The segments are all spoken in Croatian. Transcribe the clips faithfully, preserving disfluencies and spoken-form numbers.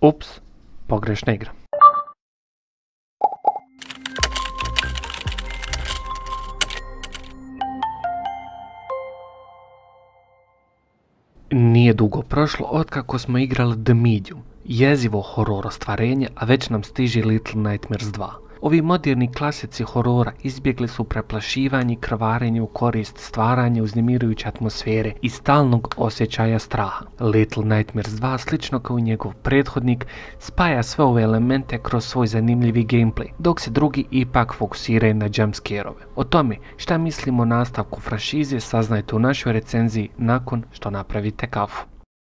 Ups, pogrešna igra. Nije dugo prošlo otkako smo igrali The Medium, jezivo horor ostvarenje, a već nam stiže Little Nightmares dva. Ovi moderni klasici horora izbjegli su preplašivanje i krvarenje u korist stvaranja uznemirujuće atmosfere i stalnog osjećaja straha. Little Nightmares dva, slično kao i njegov prethodnik, spaja sve ove elemente kroz svoj zanimljivi gameplay, dok se drugi ipak fokusiraju na jumpscare-ove. O tome šta mislimo o nastavku franšize saznajte u našoj recenziji nakon što napravite kafu.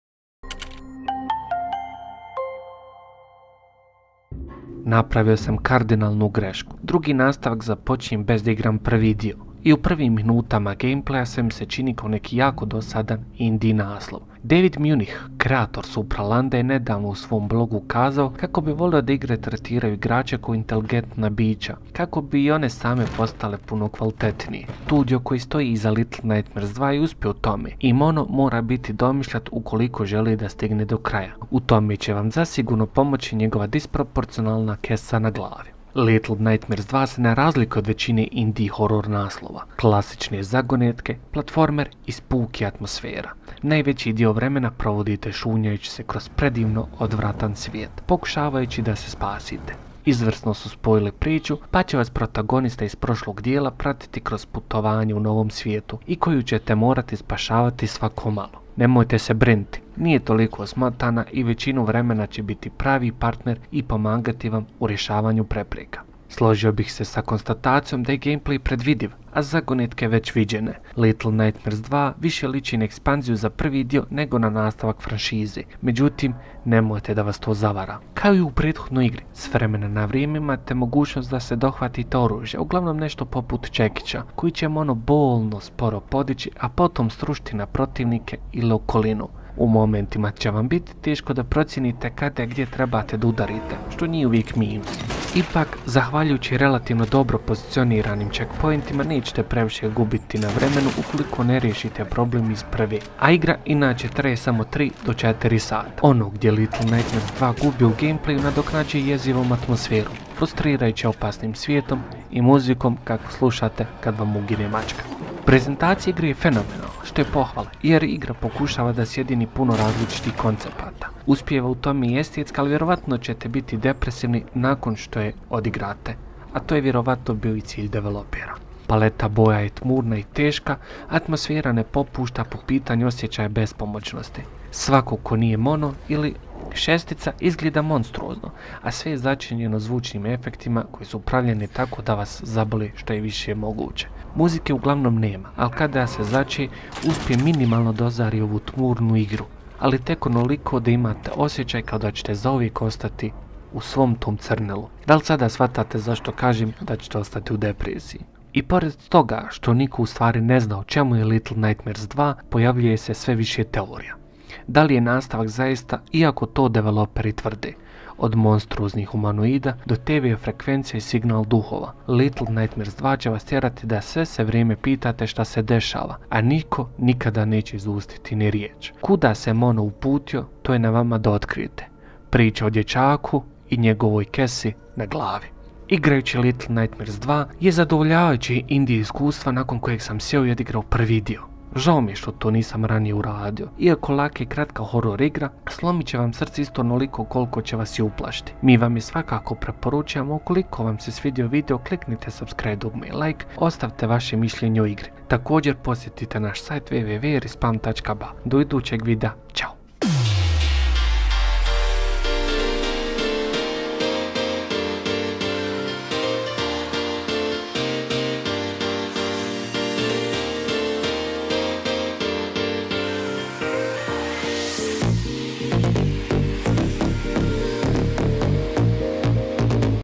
Napravio sam kardinalnu grešku. Drugi nastavak započinjem bez da igram prvi dio. I u prvim minutama gameplaya sve mi se čini kao neki jako dosadan indie naslov. David Munich, kreator Supralanda, je nedavno u svom blogu kazao kako bi volio da igre tretiraju igrače kao inteligentna bića, kako bi i one same postale puno kvalitetnije. Studio koji stoji iza Little Nightmares dva je uspio u tome i Mono mora biti domišljat ukoliko želi da stigne do kraja. U tome će vam zasigurno pomoći njegova disproporcionalna kesa na glavi. Little Nightmares dva se ne razlikuje od većine indie horror naslova. Klasične zagonetke, platformer i spooky atmosfera. Najveći dio vremena provodite šunjajući se kroz predivno odvratan svijet, pokušavajući da se spasite. Izvrsno su spojili priču, pa će vas protagonista iz prošlog dijela pratiti kroz putovanje u novom svijetu i koju ćete morati spašavati svako malo. Nemojte se brinuti, nije toliko osmotana i većinu vremena će biti pravi partner i pomagati vam u rješavanju prepreka. Složio bih se sa konstatacijom da je gameplay predvidiv, a zagonetke već viđene. Little Nightmares dva više liči na ekspanziju za prvi dio nego na nastavak franšize, međutim, nemojte da vas to zavara. Kao i u prethodnoj igri, s vremena na vrijeme imate mogućnost da se dohvatite oružja, uglavnom nešto poput čekića, koji će ono bolno sporo podići, a potom srušiti na protivnike ili okolinu. U momentima će vam biti teško da procijenite kada i gdje trebate da udarite, što nije uvijek minus. Ipak, zahvaljujući relativno dobro pozicioniranim checkpointima, nećete previše gubiti na vremenu ukoliko ne riješite problem iz prve. A igra inače traje samo tri do četiri sata. Ono gdje Little Nightmares dva gubi u gameplayu nadoknađuje jezivom atmosferom, frustrirajuće opasnim svijetom i muzikom kako slušate kad vam ugine mačka. Prezentacija igre je fenomenalna, što je pohvala, jer igra pokušava da sjedini puno različitih koncepata. Uspijeva u tome i estetska, ali vjerovatno ćete biti depresivni nakon što je odigrate, a to je vjerovatno bio i cilj developera. Paleta boja je tmurna i teška, atmosfera ne popušta po pitanju osjećaja bespomoćnosti. Svako ko nije Mono ili šestica izgleda monstruozno, a sve je začinjeno zvučnim efektima koji su upravljeni tako da vas zaboli što je više moguće. Muzike uglavnom nema, ali kada se začije, uspije minimalno dozari ovu tmurnu igru, ali tek onoliko da imate osjećaj kao da ćete zauvijek ostati u svom tom crnelu. Da li sada shvatate zašto kažem da ćete ostati u depresiji? I pored toga što niko u stvari ne zna o čemu je Little Nightmares dva, pojavljuje se sve više teorija. Da li je nastavak zaista, iako to developeri tvrde, od monstruoznih humanoida do te ve frekvencija i signal duhova. Little Nightmares dva će vas tjerati da sve se vrijeme pitate šta se dešava, a niko nikada neće izustiti ni riječ. Kuda se Mono uputio, to je na vama da otkrijete. Priča o dječaku i njegovoj kesi na glavi. Igrajući Little Nightmares dva je zadovoljavajući indie iskustva nakon kojeg sam sjeo i odigrao prvi dio. Žao mi je što to nisam ranije uradio. Iako laka i kratka horor igra, slomit će vam srce isto onoliko koliko će vas i uplašiti. Mi vam je svakako preporučujemo, ukoliko vam se svidio video, kliknite subscribe, dugme i like, ostavite vaše mišljenje o igri. Također posjetite naš sajt w w w tačka respawn tačka b a. Do idućeg videa, ćao!